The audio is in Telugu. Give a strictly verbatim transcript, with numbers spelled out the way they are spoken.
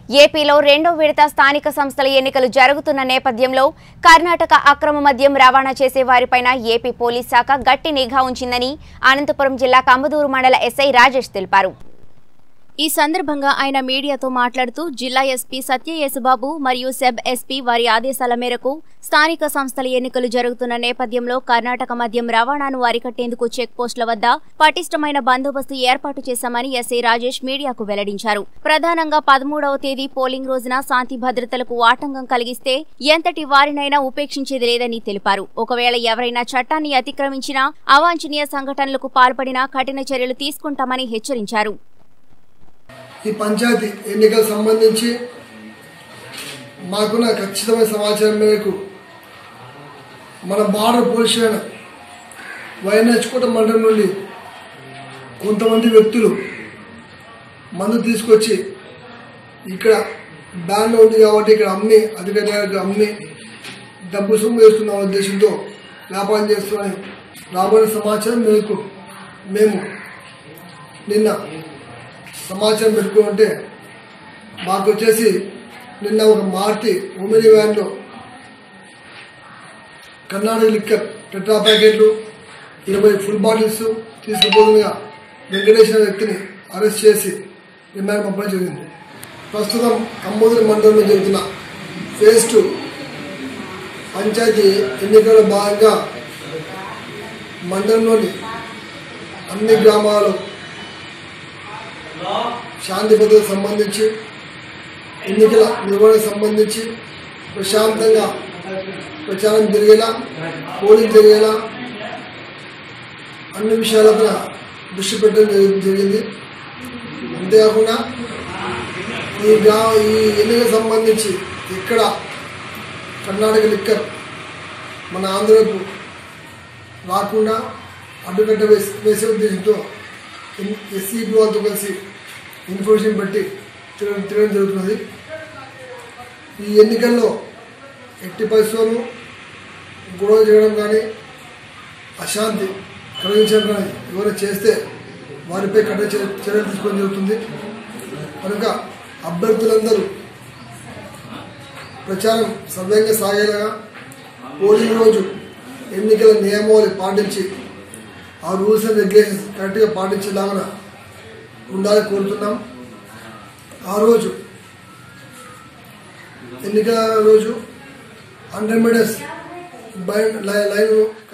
ఏపీలో రెండో విడత స్థానిక సంస్థల ఎన్నికలు జరుగుతున్న నేపథ్యంలో కర్ణాటక అక్రమ మద్యం రవాణా చేసే వారిపైన ఏపీ పోలీస్ శాఖ గట్టి నిఘా ఉంచిందని అనంతపురం జిల్లా కంబదూరు మండల ఎస్ఐ రాజేష్ తెలిపారు. ఈ సందర్భంగా ఆయన మీడియాతో మాట్లాడుతూ జిల్లా ఎస్పీ సత్య యేసుబాబు మరియు సెబ్ ఎస్పీ వారి ఆదేశాల మేరకు స్థానిక సంస్థల ఎన్నికలు జరుగుతున్న నేపథ్యంలో కర్ణాటక మద్యం రవాణాను అరికట్టేందుకు చెక్ పోస్టుల వద్ద పటిష్టమైన బందోబస్తు ఏర్పాటు చేశామని ఎస్ఐ రాజేష్ మీడియాకు వెల్లడించారు. ప్రధానంగా పదమూడవ తేదీ పోలింగ్ రోజున శాంతి భద్రతలకు ఆటంకం కలిగిస్తే ఎంతటి వారినైనా ఉపేక్షించేది లేదని తెలిపారు. ఒకవేళ ఎవరైనా చట్టాన్ని అతిక్రమించినా అవాంఛనీయ సంఘటనలకు పాల్పడినా కఠిన చర్యలు తీసుకుంటామని హెచ్చరించారు. ఈ పంచాయతీ ఎన్నికలకు సంబంధించి మాకున్న ఖచ్చితమైన సమాచారం మేరకు మన బార్డర్ పోలీస్ స్టేషన్ వైఎన్హెచ్కోట మండలం నుండి కొంతమంది వ్యక్తులు మందు తీసుకొచ్చి ఇక్కడ బ్యాన్లో ఉంది కాబట్టి ఇక్కడ అమ్మి అధికారులకు అమ్మి డబ్బు సొమ్ము వేస్తున్న ఉద్దేశంతో వ్యాపారం చేస్తున్నామని రాబోయే సమాచారం మేరకు మేము నిన్న సమాచారం పెట్టుకుంటే మాకు వచ్చేసి నిన్న ఒక మార్తి ఉమిరి వ్యాన్లో కర్ణాటక లిక్కర్ టెట్రా ప్యాకెట్లు ఇరవై ఫుల్ బాటిల్స్ తీసుకుపోతుండగా వెంకటేష్ అనే వ్యక్తిని అరెస్ట్ చేసి రిమాండ్ పంపడం జరిగింది. ప్రస్తుతం కంబోదరి మండలంలో జరుగుతున్న ఫేజ్ టూ పంచాయతీ ఎన్నికల్లో భాగంగా మండలంలోని అన్ని గ్రామాల్లో శాంతి భద్రతకు సంబంధించి ఎన్నికల నిర్వహణకు సంబంధించి ప్రశాంతంగా ప్రచారం జరిగేలా పోలింగ్ జరిగేలా అన్ని విషయాలపై దృష్టి పెట్టడం జరిగింది. అంతేకాకుండా ఈ గ్రా ఈ ఎన్నికలకు సంబంధించి ఇక్కడ కర్ణాటక లిక్కర్ మన ఆంధ్రకు రాకుండా అడ్డుకట్ట వేసి వేసే ఉద్దేశంతో ఎస్సీపీ వాళ్ళతో కలిసి ఇన్ఫర్మేషన్ బట్టి తిరగడం జరుగుతున్నది. ఈ ఎన్నికల్లో ఎట్టి పరిస్థితుల్లో గొడవ చేయడం కానీ అశాంతి కలిగించడం కానీ ఎవరైనా చేస్తే వారిపై కఠిన చర్యలు తీసుకోవడం జరుగుతుంది. కనుక అభ్యర్థులందరూ ప్రచారం సవ్యంగా సాగేలాగా పోలింగ్ రోజు ఎన్నికల నియమావళి పాటించి ఆ రూల్స్ అండ్ రెగ్యులేషన్స్ కరెక్ట్గా పాటించేలాగా ఉండాలని కోరుతున్నాం. ఆ రోజు ఎన్నికల రోజు హండ్రెడ్ మీటర్స్ బై లైన్